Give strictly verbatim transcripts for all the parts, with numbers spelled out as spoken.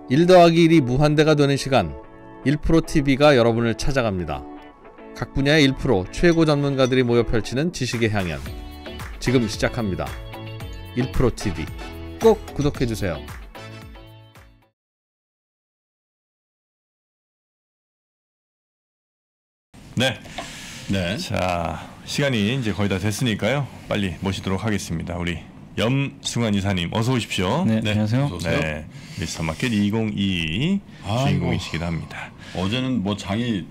일 더하기 일이 무한대가 되는 시간, 일 프로티비가 여러분을 찾아갑니다. 각 분야의 일 퍼센트 최고 전문가들이 모여 펼치는 지식의 향연, 지금 시작합니다. 일 프로티비 꼭 구독해주세요. 네. 네. 자, 시간이 이제 거의 다 됐으니까요. 빨리 모시도록 하겠습니다. 우리 염승환 이사님, 어서 오십시오. 네, 네. 안녕하세요. 어서 오세요. 네. 미스터 마켓 이천이십이 주인공이시기도 합니다. 어제는 뭐 장이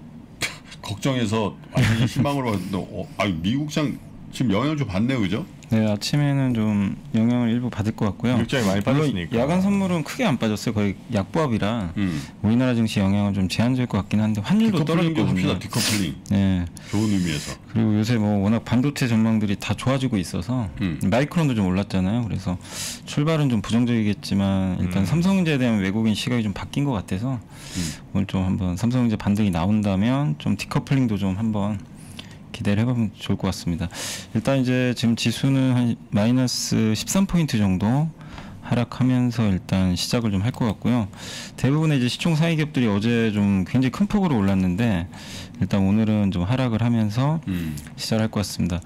걱정해서 완전히 희망으로 왔는데, 어, 아, 미국장 지금 영향을 좀 받네요, 그죠? 네, 아침에는 좀 영향을 일부 받을 것 같고요. 일정이 많이 빠졌으니까. 야간 선물은 크게 안 빠졌어요. 거의 약보합이라 음. 우리나라 증시 영향은 좀 제한적일 것 같긴 한데 환율도 떨어졌거든요. 디커플링. 네. 좋은 의미에서. 그리고 요새 뭐 워낙 반도체 전망들이 다 좋아지고 있어서 음. 마이크론도 좀 올랐잖아요. 그래서 출발은 좀 부정적이겠지만 일단 음. 삼성전자에 대한 외국인 시각이 좀 바뀐 것 같아서 음. 오늘 좀 한번 삼성전자 반등이 나온다면 좀 디커플링도 좀 한번 기대를 해보면 좋을 것 같습니다. 일단 이제 지금 지수는 한 마이너스 십삼 포인트 정도 하락하면서 일단 시작을 좀 할 것 같고요. 대부분의 이제 시총 상위 기업들이 어제 좀 굉장히 큰 폭으로 올랐는데 일단 오늘은 좀 하락을 하면서 음. 시작할 것 같습니다.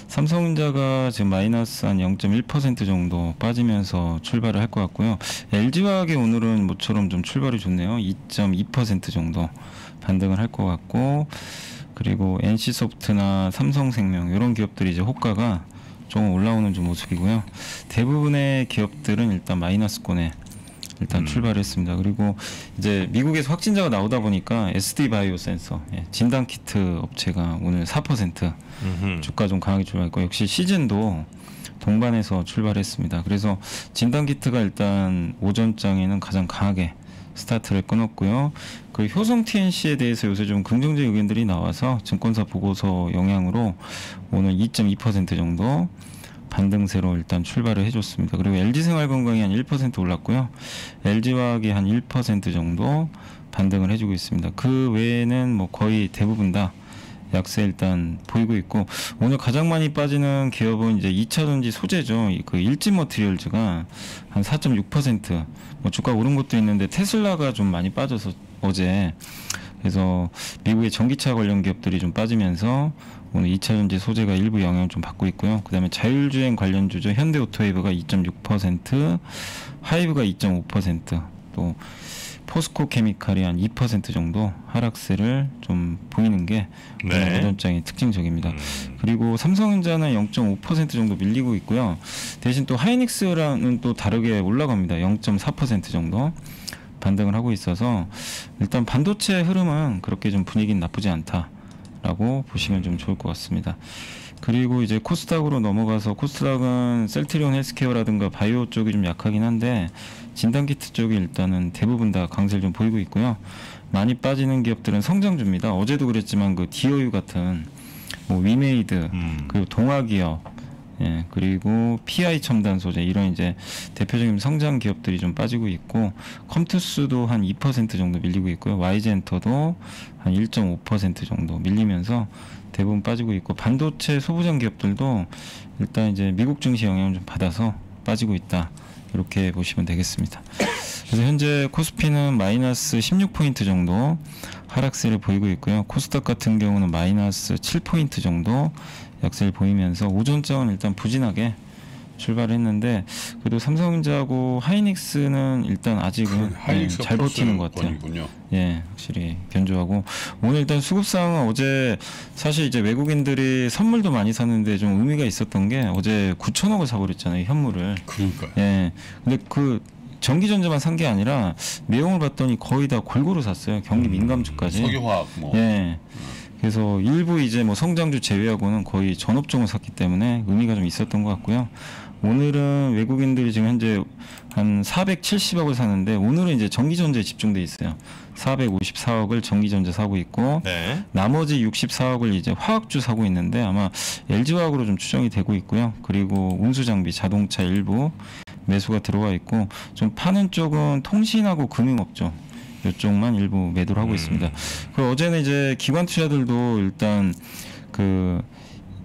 삼성전자가 지금 마이너스 한 영 점 일 퍼센트 정도 빠지면서 출발을 할 것 같고요. 엘지화학이 오늘은 모처럼 좀 출발이 좋네요. 이 점 이 퍼센트 정도 반등을 할 것 같고, 그리고 엔씨소프트나 삼성생명 이런 기업들이 이제 호가가 조금 올라오는 좀 모습이고요. 대부분의 기업들은 일단 마이너스권에 일단 음. 출발했습니다. 그리고 이제 미국에서 확진자가 나오다 보니까 에스디바이오센서 예, 진단키트 업체가 오늘 사 퍼센트 음흠. 주가 좀 강하게 출발했고, 역시 시즌도 동반해서 출발했습니다. 그래서 진단키트가 일단 오전장에는 가장 강하게 스타트를 끊었고요. 그 효성 티엔씨에 대해서 요새 좀 긍정적 의견들이 나와서 증권사 보고서 영향으로 오늘 이 점 이 퍼센트 정도 반등세로 일단 출발을 해줬습니다. 그리고 엘지생활건강이 한 일 퍼센트 올랐고요. 엘지화학이 한 일 퍼센트 정도 반등을 해주고 있습니다. 그 외에는 뭐 거의 대부분 다 약세 일단 보이고 있고, 오늘 가장 많이 빠지는 기업은 이제 이 차 전지 소재죠. 그 일진머티리얼즈가 한 사 점 육 퍼센트, 뭐 주가 오른 것도 있는데 테슬라가 좀 많이 빠져서 어제, 그래서 미국의 전기차 관련 기업들이 좀 빠지면서 오늘 이 차 전지 소재가 일부 영향을 좀 받고 있고요. 그 다음에 자율주행 관련주죠. 현대오토웨이브가 이 점 육 퍼센트, 하이브가 이 점 오 퍼센트, 또 포스코 케미칼이 한 이 퍼센트 정도 하락세를 좀 보이는 게 네. 오전장의 특징적입니다. 음. 그리고 삼성전자는 영 점 오 퍼센트 정도 밀리고 있고요. 대신 또 하이닉스랑은 또 다르게 올라갑니다. 영 점 사 퍼센트 정도 반등을 하고 있어서 일단 반도체 흐름은 그렇게 좀 분위기는 나쁘지 않다라고 보시면 좀 좋을 것 같습니다. 그리고 이제 코스닥으로 넘어가서, 코스닥은 셀트리온 헬스케어라든가 바이오 쪽이 좀 약하긴 한데 진단키트 쪽이 일단은 대부분 다 강세를 좀 보이고 있고요. 많이 빠지는 기업들은 성장주입니다. 어제도 그랬지만 그 디오유 같은 뭐 위메이드, 음. 그리고 동아기업, 예, 그리고 피아이 첨단 소재, 이런 이제 대표적인 성장 기업들이 좀 빠지고 있고, 컴투스도 한 이 퍼센트 정도 밀리고 있고요. 와이젠터도 한 일 점 오 퍼센트 정도 밀리면서 대부분 빠지고 있고, 반도체 소부장 기업들도 일단 이제 미국 증시 영향을 좀 받아서 빠지고 있다, 이렇게 보시면 되겠습니다. 그래서 현재 코스피는 마이너스 십육 포인트 정도 하락세를 보이고 있고요. 코스닥 같은 경우는 마이너스 칠 포인트 정도 약세를 보이면서 오전장은 일단 부진하게 출발했는데, 그래도 삼성전자하고 하이닉스는 일단 아직은 그 예, 잘 버티는 것 같아요. 권이군요. 예, 확실히 견조하고, 오늘 일단 수급상은 어제 사실 이제 외국인들이 선물도 많이 샀는데 좀 의미가 있었던 게, 어제 구천억을 사버렸잖아요, 현물을. 그러니까요. 예, 근데 그 전기전자만 산 게 아니라 내용을 봤더니 거의 다 골고루 샀어요. 경기 민감주까지. 석유화학 뭐. 예. 그래서 일부 이제 뭐 성장주 제외하고는 거의 전업종을 샀기 때문에 의미가 좀 있었던 것 같고요. 오늘은 외국인들이 지금 현재 한 사백칠십억을 사는데, 오늘은 이제 전기전자에 집중돼 있어요. 사백오십사억을 전기전자 사고 있고, 네. 나머지 육십사억을 이제 화학주 사고 있는데 아마 엘지화학으로 좀 추정이 되고 있고요. 그리고 운수장비, 자동차 일부 매수가 들어와 있고, 좀 파는 쪽은 통신하고 금융업종 이쪽만 일부 매도를 하고 음. 있습니다. 그리고 어제는 이제 기관 투자들도 일단 그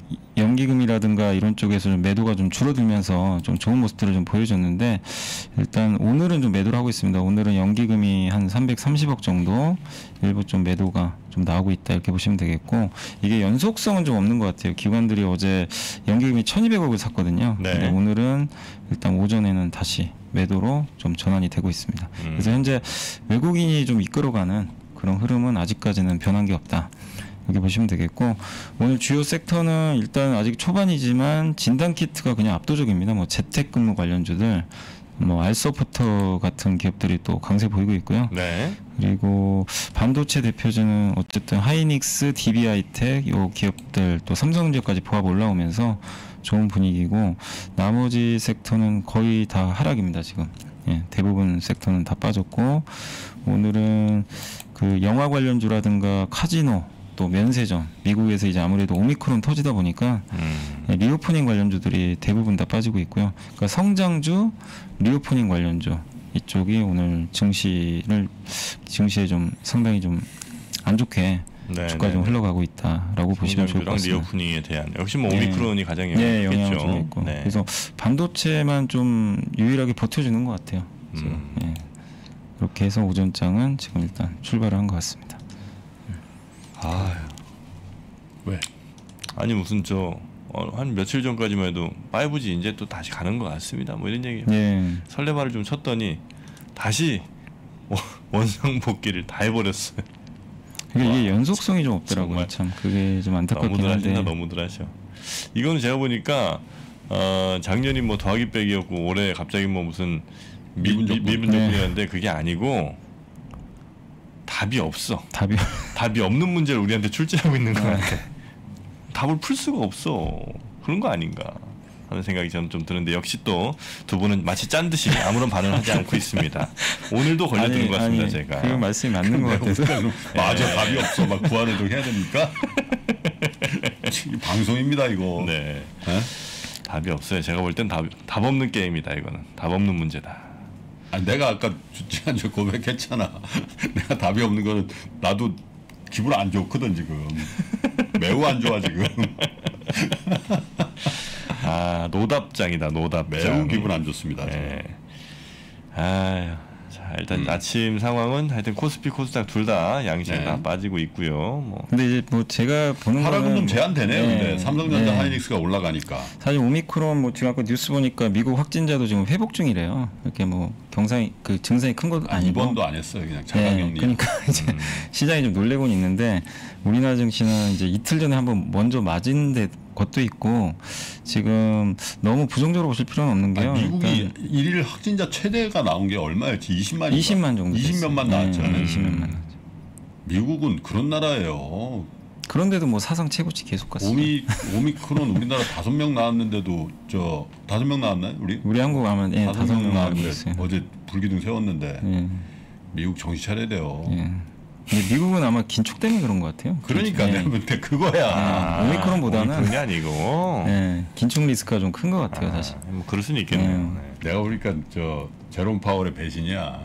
연기금이라든가 이런 쪽에서 좀 매도가 좀 줄어들면서 좀 좋은 모습들을 좀 보여줬는데 일단 오늘은 좀 매도를 하고 있습니다. 오늘은 연기금이 한 삼백삼십억 정도 일부 좀 매도가 좀 나오고 있다 이렇게 보시면 되겠고 이게 연속성은 좀 없는 것 같아요. 기관들이 어제 연기금이 천이백억을 샀거든요. 네. 근데 오늘은 일단 오전에는 다시 매도로 좀 전환이 되고 있습니다. 음. 그래서 현재 외국인이 좀 이끌어가는 그런 흐름은 아직까지는 변한 게 없다. 이렇게 보시면 되겠고 오늘 주요 섹터는 일단 아직 초반이지만 진단키트가 그냥 압도적입니다. 뭐 재택근무 관련주들 뭐 알소프터 같은 기업들이 또 강세 보이고 있고요. 네. 그리고 반도체 대표주는 어쨌든 하이닉스, 디비아이텍 요 기업들 또 삼성전자까지 포함 올라오면서 좋은 분위기고 나머지 섹터는 거의 다 하락입니다. 지금 예, 대부분 섹터는 다 빠졌고 오늘은 그 영화 관련주라든가 카지노 또 면세점 미국에서 이제 아무래도 오미크론 터지다 보니까 음. 리오프닝 관련주들이 대부분 다 빠지고 있고요. 그러니까 성장주, 리오프닝 관련주 이쪽이 오늘 증시를 증시에 좀 상당히 좀 안 좋게 네, 주가 네, 좀 네. 흘러가고 있다라고 보시면 좋을 것 같습니다. 리오프닝에 대한 역시 뭐 네. 오미크론이 가장 네, 영향이겠죠. 영향을 좀 있고 네. 그래서 반도체만 좀 유일하게 버텨주는 것 같아요. 지금. 음. 예. 이렇게 해서 오전장은 지금 일단 출발을 한 것 같습니다. 아, 왜? 아니 무슨 저 한 며칠 전까지만 해도 파이브지 이제 또 다시 가는 것 같습니다. 뭐 이런 얘기. 예. 설레발을 좀 쳤더니 다시 원상 복귀를 다 해버렸어요. 이게, 와, 이게 연속성이 좀 없더라고요. 정말 참 그게 좀 안타깝긴 너무들 하신다, 한데. 너무들 하셔. 이거는 제가 보니까 어, 작년이 뭐 더하기 빼기였고 올해 갑자기 뭐 무슨 미, 미, 미분적분. 미분적분이었는데 그게 아니고 답이 없어. 답이 답이 없는 문제를 우리한테 출제하고 있는 것 같아. 답을 풀 수가 없어. 그런 거 아닌가 하는 생각이 저는 좀 드는데 역시 또 두 분은 마치 짠 듯이 아무런 반응을 하지 않고 있습니다. 오늘도 걸려드는 것 같습니다. 아니, 제가. 그 말씀이 맞는 것 같아서. 맞아, 답이 없어. 막 구안해도 해야 됩니까? 방송입니다 이거. 네. 에? 답이 없어요. 제가 볼 땐 답, 답 없는 게임이다. 이거는 답 없는 문제다. 아니, 내가 아까 지난주에 고백했잖아. 내가 답이 없는 거는 나도 기분 안 좋거든 지금. 매우 안 좋아 지금. 아 노답장이다. 노답장. 매우 기분 안 좋습니다. 지금. 네. 아유. 자 일단 음. 아침 상황은 하여튼 코스피 코스닥 둘 다 양심 네. 다 빠지고 있고요. 뭐 근데 이제 뭐 제가 보는 하락은 거는 좀 제한되네요. 네, 근데 삼성전자 네. 하이닉스가 올라가니까. 사실 오미크론 뭐 지금 아까 뉴스 보니까 미국 확진자도 지금 회복 중이래요. 이렇게 뭐 경상이 그 증상이 큰 것도 아, 아니고. 이번도 안 했어요. 그냥 네, 자가격리. 그러니까 이제 음. 시장이 좀 놀래고는 있는데 우리나라 증시는 이제 이틀 전에 한번 먼저 맞은 데 것도 있고 지금 너무 부정적으로 보실 필요는 없는 게요. 아니, 미국이 일단 일일 확진자 최대가 나온 게 얼마였지? 이십만인가? 이십만 정도 이십몇만 됐어요. 나왔잖아요. 네, 이십몇만 나왔죠. 미국은 그런 나라예요. 그런데도 뭐 사상 최고치 계속 갔어요. 오미 오미크론 우리나라 다섯 명 나왔는데도 저 다섯 명 나왔나요? 우리 우리 한국 아마 예, 다섯 다섯 명 명 나오고 나왔는데 있어요. 어제 불기둥 세웠는데 예, 미국 정신 차려야 돼요. 예. 근데 미국은 아마 긴축 때문에 그런 것 같아요. 그러니까 예. 내가 볼 때 그거야. 아, 오미크론보다는 오미크론이 아니고. 예, 긴축 리스크가 좀 큰 것 같아요, 사실. 아, 뭐 그럴 수는 있겠네요. 음. 네. 내가 보니까 저 제롬 파월의 배신이야.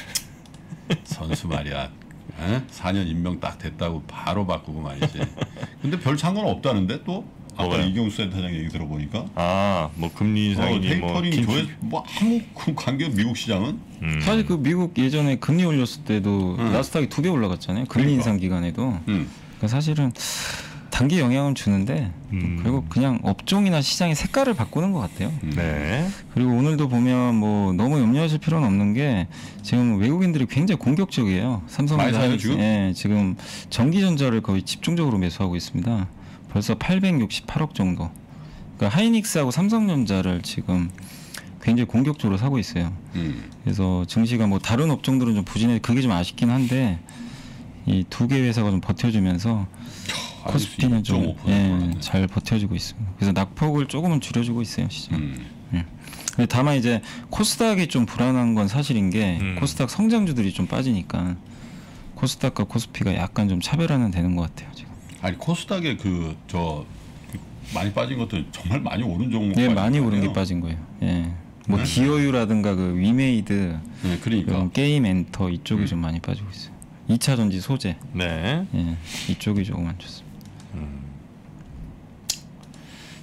선수 말이야. 에? 사 년 임명 딱 됐다고 바로 바꾸고 말이지. 근데 별 상관 없다는데 또 아까 뭐가요? 이경수 센터장 얘기 들어보니까 아, 뭐 금리 어, 인상이니 뭐 테이퍼링 긴축. 조회 뭐 아무 관계 미국 시장은 음. 사실 그 미국 예전에 금리 올렸을 때도 음. 나스닥이 두 배 올라갔잖아요. 금리 그러니까. 인상 기간에도. 음. 그러니까 사실은 단기 영향은 주는데 음. 결국 그냥 업종이나 시장의 색깔을 바꾸는 것 같아요. 음. 네. 그리고 오늘도 보면 뭐 너무 염려하실 필요는 없는 게 지금 외국인들이 굉장히 공격적이에요. 삼성전자 많이 사요, 하이닉스. 지금? 예, 지금 전기전자를 거의 집중적으로 매수하고 있습니다. 벌써 팔백육십팔억 정도. 그러니까 하이닉스하고 삼성전자를 지금 굉장히 공격적으로 사고 있어요. 음. 그래서 증시가 뭐 다른 업종들은 좀 부진해 그게 좀 아쉽긴 한데 이 두 개 회사가 좀 버텨주면서 코스피는 좀 이 점 오 퍼센트 예, 잘 버텨주고 있습니다. 그래서 낙폭을 조금은 줄여주고 있어요 시장. 음. 근데 다만 이제 코스닥이 좀 불안한 건 사실인 게 음. 코스닥 성장주들이 좀 빠지니까 코스닥과 코스피가 약간 좀 차별화는 되는 것 같아요 지금. 아니 코스닥에 그 저 많이 빠진 것도 정말 많이 오른 종목. 예, 많이 오른 게 빠진 거예요. 예. 뭐 네? 디오유라든가 그 위메이드, 네, 그러니까 그런 게임 엔터 이쪽이 음. 좀 많이 빠지고 있어요. 이 차 전지 소재, 네. 예, 이쪽이 조금 안 좋습니다. 음.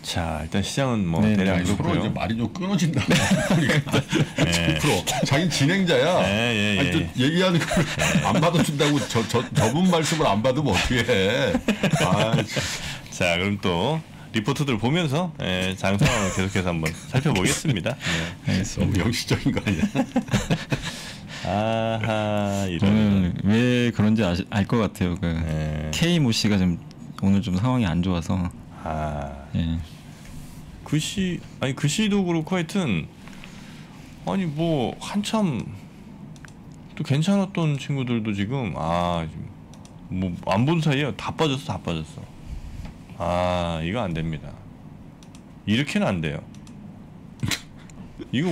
자, 일단 시장은 뭐 네, 대략 아니, 서로 그렇고요. 이제 말이 좀 끊어진다. 그러니까 네. 프로 자기 진행자야. 예, 예, 아니, 또 예. 얘기하는 걸 안 받아준다고 저, 저, 저분 말씀을 안 받으면 어떻게 해. 아, 참. 자, 그럼 또 리포트들 보면서 예, 장 상황을 계속해서 한번 살펴보겠습니다. 네. 알겠습니다. 너무 영시적인 거 아니야? 아하, 이런. 오늘 왜 그런지 알 것 같아요. 그 예. K 모 씨가 좀 오늘 좀 상황이 안 좋아서. 아, 예. 글씨 아니 글씨도 그렇고 하여튼 아니 뭐 한참 또 괜찮았던 친구들도 지금 아 뭐 안 본 사이에 다 빠졌어 다 빠졌어. 아 이거 안 됩니다. 이렇게는 안 돼요. 이거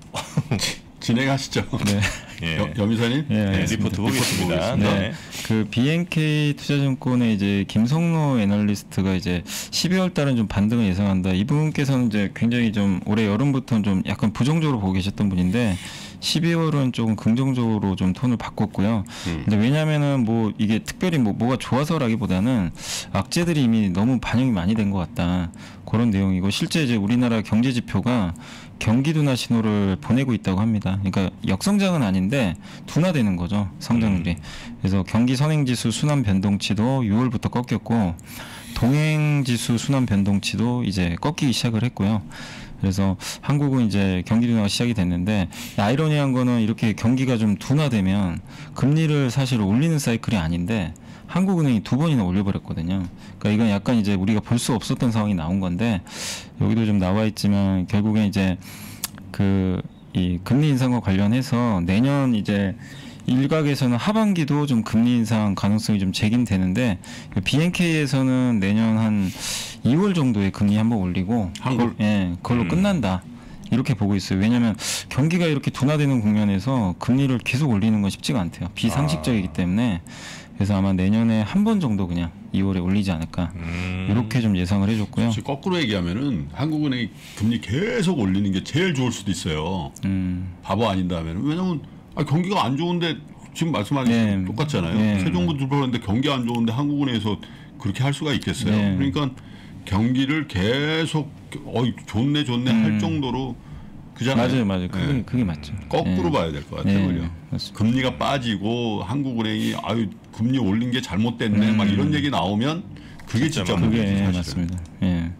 진행하시죠. 네. 예. 여- 염이사님? 예, 네, 알겠습니다. 리포트 보겠습니다. 보겠습니다. 네. 그 비엔케이 투자증권의 이제 김성로 애널리스트가 이제 십이월 달은 좀 반등을 예상한다. 이분께서는 이제 굉장히 좀 올해 여름부터는 좀 약간 부정적으로 보고 계셨던 분인데 십이월은 조금 긍정적으로 좀 톤을 바꿨고요. 음. 근데 왜냐면은 뭐 이게 특별히 뭐 뭐가 좋아서라기보다는 악재들이 이미 너무 반영이 많이 된 것 같다. 그런 내용이고 실제 이제 우리나라 경제 지표가 경기 둔화 신호를 보내고 있다고 합니다. 그러니까 역성장은 아닌데 둔화되는 거죠, 성장률이. 그래서 경기 선행지수 순환 변동치도 유월부터 꺾였고 동행지수 순환 변동치도 이제 꺾이기 시작을 했고요. 그래서 한국은 이제 경기 둔화가 시작이 됐는데 아이러니한 거는 이렇게 경기가 좀 둔화되면 금리를 사실 올리는 사이클이 아닌데 한국은행이 두 번이나 올려버렸거든요. 그러니까 이건 약간 이제 우리가 볼 수 없었던 상황이 나온 건데 여기도 좀 나와 있지만 결국엔 이제 그 이 금리 인상과 관련해서 내년 이제 일각에서는 하반기도 좀 금리 인상 가능성이 좀 제기되는데 비엔케이에서는 내년 한 이월 정도에 금리 한번 올리고 한국? 그걸, 예, 그걸로 음. 끝난다. 이렇게 보고 있어요. 왜냐하면 경기가 이렇게 둔화되는 국면에서 금리를 계속 올리는 건 쉽지가 않대요. 비상식적이기 때문에 그래서 아마 내년에 한 번 정도 그냥 이월에 올리지 않을까 음. 이렇게 좀 예상을 해줬고요. 혹시 거꾸로 얘기하면은 한국은행이 금리 계속 올리는 게 제일 좋을 수도 있어요. 음, 바보 아닌다면. 왜냐면 아, 경기가 안 좋은데 지금 말씀하신 네. 거 똑같잖아요. 네. 새 정부 들어오는데 경기 안 좋은데 한국은행에서 그렇게 할 수가 있겠어요. 네. 그러니까 경기를 계속 어이 좋네 좋네 음. 할 정도로 그잖아요. 맞아요, 맞아요. 그게 네. 그게 맞죠. 거꾸로 예. 봐야 될 것 같아요. 예, 그죠? 맞습니다. 금리가 빠지고 한국은행이 아유 금리 올린 게 잘못됐네 음. 막 이런 얘기 나오면 그게 진짜 진짜 문제지 그게 사실은. 맞습니다. 예.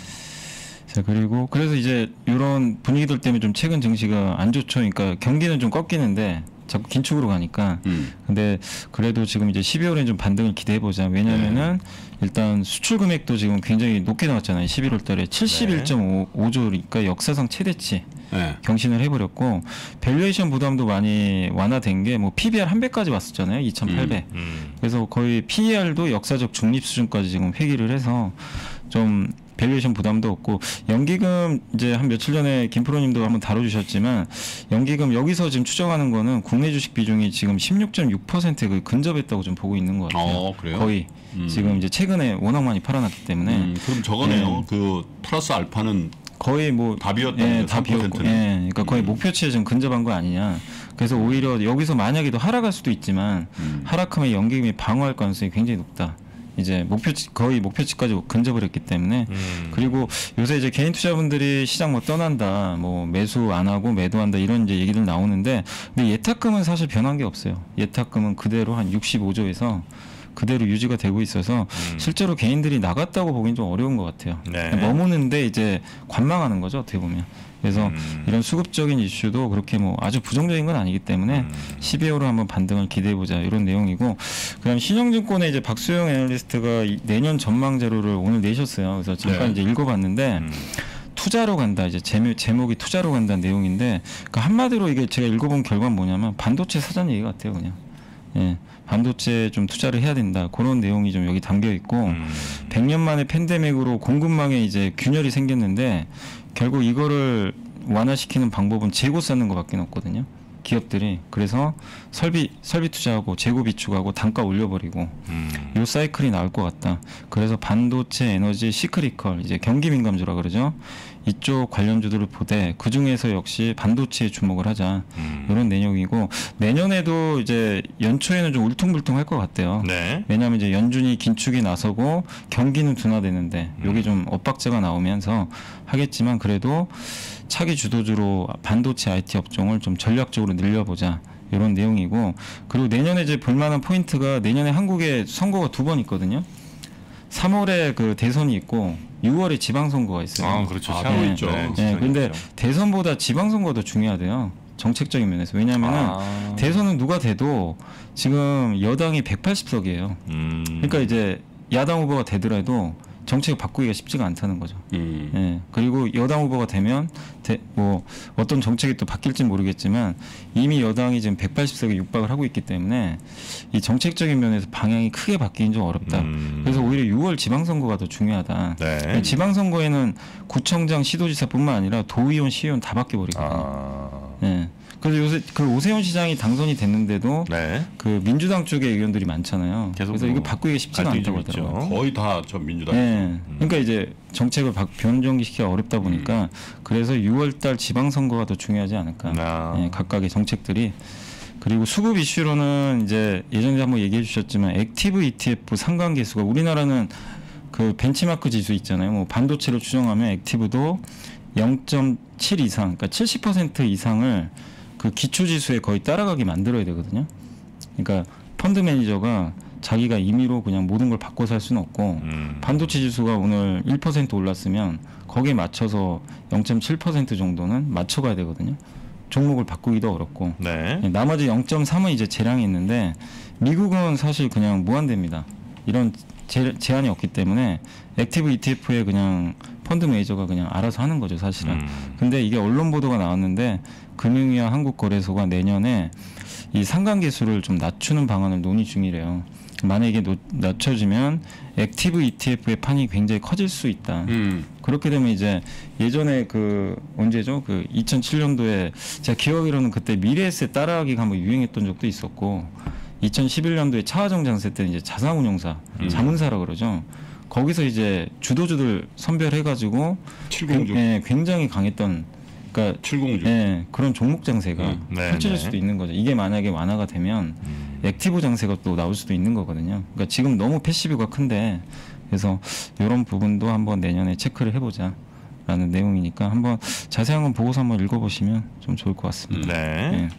자 그리고 그래서 이제 이런 분위기들 때문에 좀 최근 증시가 안 좋죠. 그러니까 경기는 좀 꺾이는데 자꾸 긴축으로 가니까. 음. 근데 그래도 지금 이제 십이월엔 좀 반등을 기대해 보자. 왜냐면은 일단 수출 금액도 지금 굉장히 높게 나왔잖아요. 십일월 달에 칠십일 점 오조니까 역사상 최대치 네. 경신을 해버렸고 밸류에이션 부담도 많이 완화된 게 뭐 피비알 한 배까지 왔었잖아요. 이천팔 배. 음. 그래서 거의 피이알도 역사적 중립 수준까지 지금 회귀를 해서 좀 밸류에이션 부담도 없고 연기금 이제 한 며칠 전에 김프로님도 한번 다뤄주셨지만 연기금 여기서 지금 추정하는 거는 국내 주식 비중이 지금 십육 점 육 퍼센트에 거의 근접했다고 좀 보고 있는 것 같아요. 어, 그래요? 거의 음. 지금 이제 최근에 워낙 많이 팔아났기 때문에 음, 그럼 저거네요. 네. 그 플러스 알파는 거의 뭐 다 비었다는 예, 거죠, 다 삼 비었고, 퍼센트는. 예, 그러니까 거의 음. 목표치에 좀 근접한 거 아니냐. 그래서 오히려 여기서 만약에 더 하락할 수도 있지만 음. 하락하면 연기금이 방어할 가능성이 굉장히 높다. 이제 목표치 거의 목표치까지 근접을 했기 때문에 음. 그리고 요새 이제 개인 투자분들이 시장 뭐 떠난다, 뭐 매수 안 하고 매도한다 이런 이제 얘기들 나오는데 근데 예탁금은 사실 변한 게 없어요. 예탁금은 그대로 한 육십오조에서 그대로 유지가 되고 있어서 음. 실제로 개인들이 나갔다고 보기엔 좀 어려운 것 같아요. 네. 머무는데 이제 관망하는 거죠 어떻게 보면. 그래서 음. 이런 수급적인 이슈도 그렇게 뭐 아주 부정적인 건 아니기 때문에 음. 십이월로 한번 반등을 기대해보자 이런 내용이고 그다음 신영증권의 이제 박수영 애널리스트가 이 내년 전망 자료를 오늘 내셨어요. 그래서 잠깐 네. 이제 읽어봤는데 음. 투자로 간다 이제 제목, 제목이 투자로 간다는 내용인데 그러니까 한마디로 이게 제가 읽어본 결과는 뭐냐면 반도체 사전 얘기 같아요 그냥. 예, 반도체 좀 투자를 해야 된다 그런 내용이 좀 여기 담겨 있고 음. 백 년 만에 팬데믹으로 공급망에 이제 균열이 생겼는데 결국 이거를 완화시키는 방법은 재고 쌓는 것밖에 없거든요. 기업들이 그래서 설비 설비 투자하고 재고 비축하고 단가 올려버리고 음. 요 사이클이 나올 것 같다. 그래서 반도체 에너지 시크리컬 이제 경기 민감주라 그러죠. 이쪽 관련주들을 보되 그 중에서 역시 반도체에 주목을 하자 음. 이런 내용이고 내년에도 이제 연초에는 좀 울퉁불퉁할 것 같아요. 네. 왜냐하면 이제 연준이 긴축이 나서고 경기는 둔화되는데 여기 좀 엇박자가 나오면서 하겠지만 그래도 차기 주도주로 반도체 아이티 업종을 좀 전략적으로 늘려보자. 이런 내용이고 그리고 내년에 이제 볼만한 포인트가 내년에 한국에 선거가 두 번 있거든요. 삼월에 그 대선이 있고 유월에 지방선거가 있어요. 아 그렇죠. 아, 네. 또 있죠. 네, 네, 근데 있죠. 대선보다 지방선거가 더 중요하대요. 정책적인 면에서. 왜냐하면은 아. 대선은 누가 돼도 지금 여당이 백팔십 석이에요. 음. 그러니까 이제 야당 후보가 되더라도 정책을 바꾸기가 쉽지가 않다는 거죠. 음. 예. 그리고 여당 후보가 되면 대, 뭐 어떤 정책이 또 바뀔지는 모르겠지만 이미 여당이 지금 백팔십 석에 육박을 하고 있기 때문에 이 정책적인 면에서 방향이 크게 바뀌긴 좀 어렵다. 음. 그래서 오히려 유월 지방선거가 더 중요하다. 네. 지방선거에는 구청장, 시도지사뿐만 아니라 도의원, 시의원 다 바뀌어버리거든요. 아. 예. 그래서 요새 그 오세훈 시장이 당선이 됐는데도 네. 그 민주당 쪽의 의원들이 많잖아요. 계속 그래서 뭐 이거 바꾸기가 쉽지가 갈등이 않다고 좀 하더라고요. 있죠. 거의 다 저 민주당. 네. 그러니까 이제 정책을 바- 변경시키기가 어렵다 보니까 그래서 유월달 지방선거가 더 중요하지 않을까. 아. 예, 각각의 정책들이. 그리고 수급 이슈로는 이제 예전에 한번 얘기해 주셨지만 액티브 이티에프 상관계수가 우리나라는 그 벤치마크 지수 있잖아요. 뭐 반도체를 추정하면 액티브도 영 점 칠 이상, 그러니까 칠십 퍼센트 이상을 그 기초 지수에 거의 따라가게 만들어야 되거든요. 그러니까 펀드 매니저가 자기가 임의로 그냥 모든 걸 바꿔서 할 수는 없고 음. 반도체 지수가 오늘 일 퍼센트 올랐으면 거기에 맞춰서 영 점 칠 퍼센트 정도는 맞춰가야 되거든요. 종목을 바꾸기도 어렵고 네. 나머지 영 점 삼은 이제 재량이 있는데 미국은 사실 그냥 무한대입니다. 이런 제, 제한이 없기 때문에 액티브 이티에프에 그냥 펀드 매니저가 그냥 알아서 하는 거죠, 사실은. 음. 근데 이게 언론 보도가 나왔는데 금융위와 한국거래소가 내년에 이 상관계수를 좀 낮추는 방안을 논의 중이래요. 만약에 노, 낮춰지면 액티브 이티에프의 판이 굉장히 커질 수 있다. 음. 그렇게 되면 이제 예전에 그 언제죠? 그 이천칠 년도에 제가 기억하기로는 그때 미래에셋 따라하기가 한번 유행했던 적도 있었고 이천십일 년도에 차화정 장세 때 이제 자산운용사, 음. 자문사라 그러죠. 거기서 이제 주도주들 선별해가지고 칠공주. 굉- 예, 굉장히 강했던 그러니까 칠공주. 예, 그런 종목 장세가 음. 네, 펼쳐질 네. 수도 있는 거죠. 이게 만약에 완화가 되면 음. 액티브 장세가 또 나올 수도 있는 거거든요. 그러니까 지금 너무 패시브가 큰데 그래서 이런 부분도 한번 내년에 체크를 해보자라는 내용이니까 한번 자세한 건 보고서 한번 읽어보시면 좀 좋을 것 같습니다. 네. 예.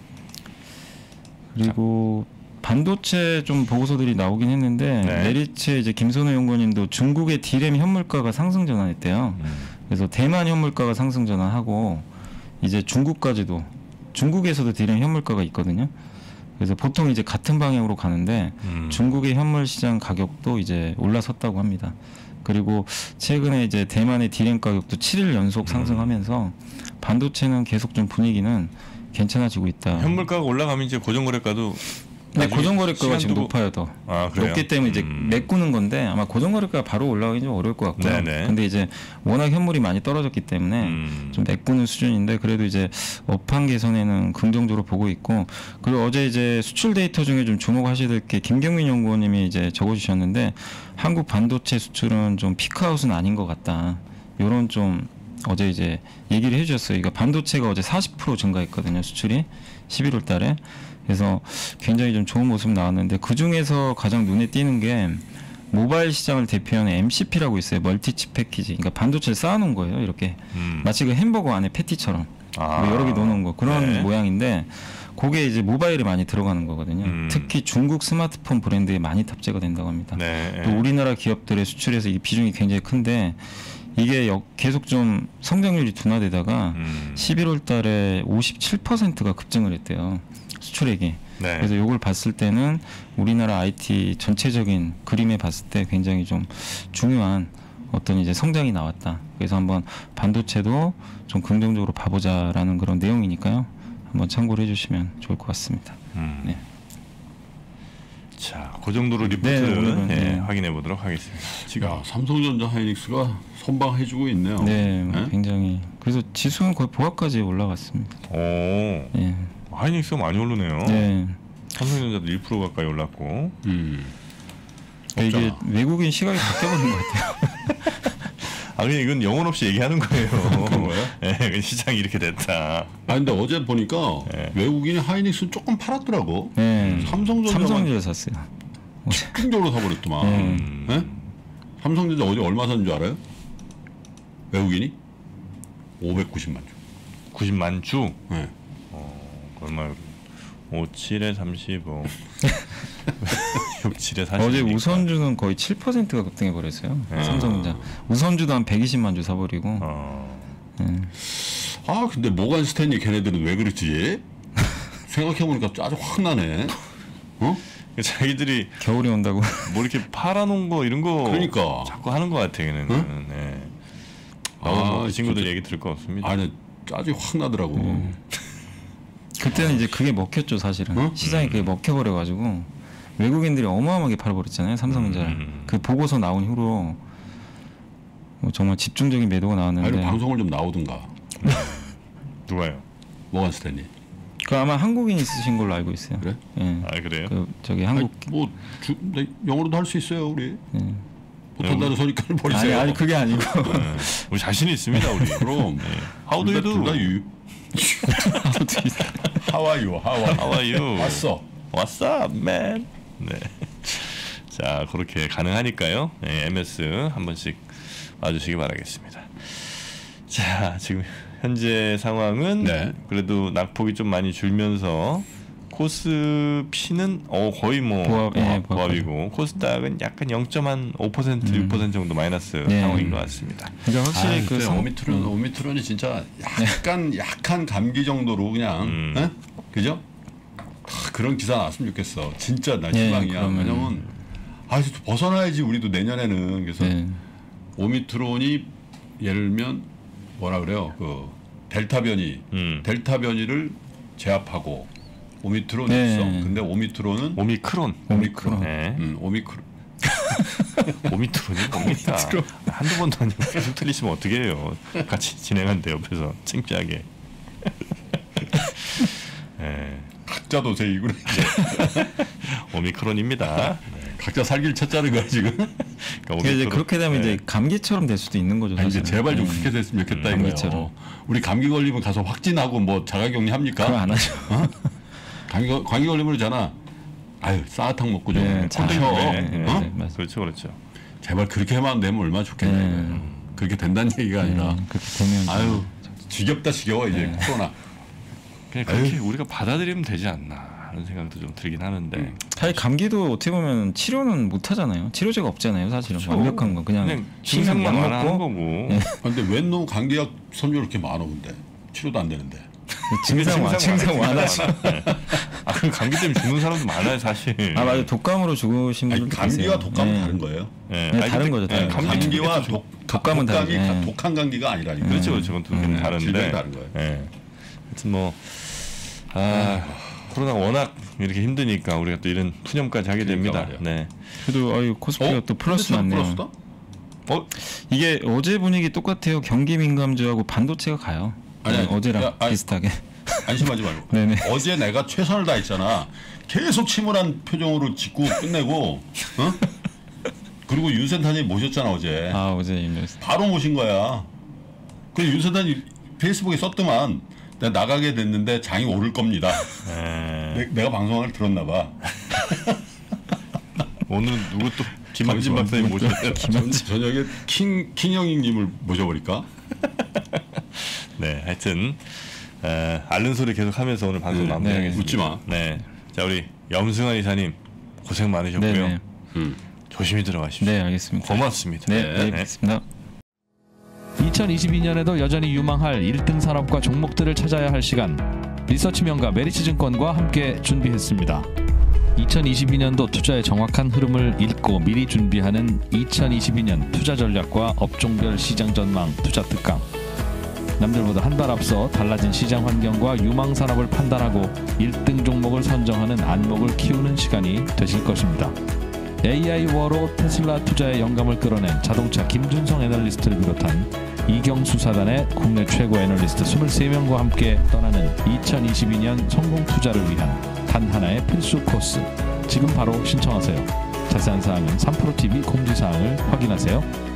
그리고 반도체 좀 보고서들이 나오긴 했는데 네. 메리츠 이제 김선호 연구원님도 중국의 디램 현물가가 상승 전환했대요. 음. 그래서 대만 현물가가 상승 전환하고 이제 중국까지도 중국에서도 디램 현물가가 있거든요. 그래서 보통 이제 같은 방향으로 가는데 음. 중국의 현물 시장 가격도 이제 올라섰다고 합니다. 그리고 최근에 이제 대만의 디램 가격도 칠 일 연속 상승하면서 반도체는 계속 좀 분위기는 괜찮아지고 있다. 현물가가 올라가면 이제 고정거래가도 네, 나중에 고정거래가가 지금 시간 두고- 높아요 더. 아, 그래요? 높기 때문에 이제 음. 메꾸는 건데 아마 고정거래가 바로 올라가기 좀 어려울 것 같고요. 네네. 근데 이제 워낙 현물이 많이 떨어졌기 때문에 음. 좀 메꾸는 수준인데 그래도 이제 업황 개선에는 긍정적으로 보고 있고 그리고 어제 이제 수출 데이터 중에 좀 주목하셔야 될 게 김경민 연구원님이 이제 적어주셨는데 한국 반도체 수출은 좀 피크아웃은 아닌 것 같다. 요런 좀 어제 이제 얘기를 해주셨어요. 그러니까 반도체가 어제 사십 퍼센트 증가했거든요. 수출이 십일월 달에. 그래서 굉장히 좀 좋은 모습 나왔는데 그 중에서 가장 눈에 띄는 게 모바일 시장을 대표하는 엠시피라고 있어요. 멀티칩 패키지. 그러니까 반도체를 쌓아놓은 거예요. 이렇게 음. 마치 그 햄버거 안에 패티처럼 아. 뭐 여러 개 넣어놓은 거 그런 네. 모양인데 그게 이제 모바일에 많이 들어가는 거거든요. 음. 특히 중국 스마트폰 브랜드에 많이 탑재가 된다고 합니다. 네. 또 우리나라 기업들의 수출에서 이 비중이 굉장히 큰데 이게 역- 계속 좀 성장률이 둔화되다가 음. 십일월 달에 오십칠 퍼센트가 급증을 했대요. 수출액이. 네. 그래서 이걸 봤을 때는 우리나라 아이티 전체적인 그림에 봤을 때 굉장히 좀 중요한 어떤 이제 성장이 나왔다. 그래서 한번 반도체도 좀 긍정적으로 봐보자라는 그런 내용이니까요. 한번 참고를 해주시면 좋을 것 같습니다. 음. 네. 자, 그 정도로 리포트 네, 오늘은, 예, 네. 확인해 보도록 하겠습니다. 지금 야, 삼성전자 하이닉스가 선방해주고 있네요. 네, 네? 굉장히 그래서 지수는 거의 보합까지 올라갔습니다. 오, 예. 하이닉스가 많이 오르네요. 네. 삼성전자도 일 퍼센트 가까이 올랐고. 음. 그러니까 이게 없잖아. 외국인 시각이 바뀌어버린 것 같아요. 아 그냥 이건 영혼 없이 얘기하는 거예요. 그런 거예요? 네, 시장이 이렇게 됐다. 아 근데 어제 보니까 네. 외국인이 하이닉스는 조금 팔았더라고. 네. 삼성전자 삼성전자 샀어요. 집중적으로 사버렸더만. 음. 네? 삼성전자 어제 얼마 샀는 줄 알아요? 외국인이 오백구십만 주. 구십만 주. 네. 어, 얼마? 오십칠에 삼십오. 육십칠에 사십. 어제 우선주는 거의 칠 퍼센트가 급등해 버렸어요. 네. 삼성전자. 우선주도 한 백이십만 주 사버리고. 어. 네. 아 근데 모간 스탠리 걔네들은 왜 그랬지? 생각해보니까 짜증 확 나네. 어? 자기들이 겨울이 온다고. 뭐 이렇게 팔아놓은 거 이런 거 그러니까. 자꾸 하는 것 같아 걔네는. 응? 네. 아, 나도 뭐그 친구들 진짜. 얘기 들을 거 없습니다. 아니 짜증 확 나더라고. 음. 그때는 이제 그게 먹혔죠 사실은. 어? 시장이 그게 먹혀버려가지고 외국인들이 어마어마하게 팔아버렸잖아요 삼성전자. 음. 그 보고서 나온 후로 뭐 정말 집중적인 매도가 나왔는데. 아니 방송을 좀 나오든가. 누가요? 모간 스탠리. 그 아마 한국인이 쓰신 걸로 알고 있어요. 그래? 예. 아 그래요? 그 저기 한국. 아니, 뭐 주, 네, 영어로도 할 수 있어요 우리. 예. 못한다는 소리까지 아니 버리세요. 아니 그게 아니고. 네. 우리 자신이 있습니다 우리. 그럼 How do you do? 둘다 유. 하와이요 하와. How are you? 왔어. What's up, man? 네. 자 그렇게 가능하니까요. 네, 엠에스 한 번씩 와주시기 바라겠습니다. 자 지금 현재 상황은 네. 그래도 낙폭이 좀 많이 줄면서 코스피는 어 거의 뭐 보합, 예, 보합이고 코스닥은 약간 영 점 오 퍼센트, 육 퍼센트 정도 마이너스 네. 상황인 것 같습니다. 그러니까 확실히 아, 그 그 성- 오미트론 오미트론이 진짜 약간 약한 감기 정도로 그냥 음. 에? 그죠? 아, 그런 기사 나왔으면 좋겠어. 진짜 나 네, 희망이야. 그러면- 왜냐면 아 벗어나야지 우리도 내년에는. 그래서 네. 오미트론이 예를 들면 뭐라 그래요? 그 델타 변이 음. 델타 변이를 제압하고 오미트론이 네. 있어. 근데 오미트론은 오미크론. 오미크론. 네. 음, 오미크론 오미트론이 뭡니까? 한두 번도 아니고 계속 틀리시면 어떻게 해요? 같이 진행한대 옆에서 창피하게. 네. 각자도 제 이구나. 오미크론입니다. 각자 살길 찾자는 거야 지금. 그러니까 그게 이제 오미크론- 그렇게 되면 네. 이제 감기처럼 될 수도 있는 거죠. 아니, 이제 사실은. 제발 좀 네. 그렇게 됐으면 좋겠다 음, 이거예요. 감기처럼. 우리 감기 걸리면 가서 확진하고 뭐 자가격리 합니까? 그거 안 하죠. 감기, 걸- 감기 걸리면 그러잖아. 아유 쌀탕 먹고 좀 네, 콘 잘- 쉬어. 네, 네, 어? 네, 맞아요. 그렇죠, 그렇죠. 제발 그렇게만 되면 얼마나 좋겠냐. 네. 그렇게 된다는 얘기가 아니라. 네, 그렇게 되면 아유 지겹다 지겨워 이제 네. 코로나. 그냥 그렇게 우리가 받아들이면 되지 않나 하는 생각도 좀 들긴 하는데. 음. 사실 감기도 어떻게 보면 치료는 못 하잖아요. 치료제가 없잖아요. 사실은 그렇죠. 완벽한 거 그냥, 그냥 쉬면 증상만 약 완화하는 먹고 거고. 네. 아, 근데 웬 놈 감기약 선조 이렇게 많어 근데 치료도 안 되는데. 증상 완 증상 완화죠. 아, 그 감기 때문에 죽는 사람도 많아요, 사실. 아 맞아요. 독감으로 죽으신 아니, 분들도 감기와 계세요. 독감은 네. 다른 거예요. 네, 네, 아니, 다른 근데- 거죠, 다른 네, 거죠. 감기 감기와 독, 독, 독감은 독감이 다르죠. 가- 네. 독한 감기가 아니라니까. 그렇죠, 그렇죠. 그건 좀 음, 다른데. 질병이 다른 거예요. 네. 하여튼 뭐, 아, 코로나가 워낙 이렇게 힘드니까 우리가 또 이런 푸념까지 하게 그러니까 됩니다. 말이야. 네. 그래도 아유 코스피가 또 플러스 근데 났네요. 플러스다? 어, 이게 어제 분위기 똑같아요. 경기 민감주하고 반도체가 가요. 아니, 네, 아니, 어제랑 야, 아니, 비슷하게. 안심하지 말고. 네네. 어제 내가 최선을 다했잖아. 계속 침울한 표정으로 짚고 끝내고, 어? 그리고 윤센타님 모셨잖아 어제. 아 어제 이메스. 바로 모신 거야. 그 윤센타님 페이스북에 썼더만 내가 나가게 됐는데 장이 오를 겁니다. 에, 내, 내가 방송을 들었나 봐. 오늘 누구 또 김학진 잠시만, 박사님 모셨어요? 전, 저녁에 킹 킹영익님을 모셔버릴까? 네, 하여튼 에, 앓는 소리 계속하면서 오늘 방송 네, 마무리하겠습니다. 네, 웃지 마. 네, 자 우리 염승환 이사님 고생 많으셨고요. 네네. 음. 조심히 들어가십시오. 네 알겠습니다. 고맙습니다. 네, 네. 네, 네. 뵙겠습니다. 이천이십이 년에도 여전히 유망할 일 등 산업과 종목들을 찾아야 할 시간, 리서치 명가 메리츠증권과 함께 준비했습니다. 이천이십이 년도 투자의 정확한 흐름을 읽고 미리 준비하는 이천이십이 년 투자 전략과 업종별 시장 전망 투자 특강. 남들보다 한 발 앞서 달라진 시장 환경과 유망 산업을 판단하고 일 등 종목을 선정하는 안목을 키우는 시간이 되실 것입니다. 에이아이 워로 테슬라 투자에 영감을 끌어낸 자동차 김준성 애널리스트를 비롯한 이경수 사단의 국내 최고 애널리스트 이십삼 명과 함께 떠나는 이천이십이 년 성공 투자를 위한 단 하나의 필수 코스. 지금 바로 신청하세요. 자세한 사항은 삼프로티비 공지사항을 확인하세요.